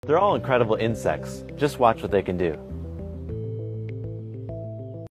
They're all incredible insects. Just watch what they can do.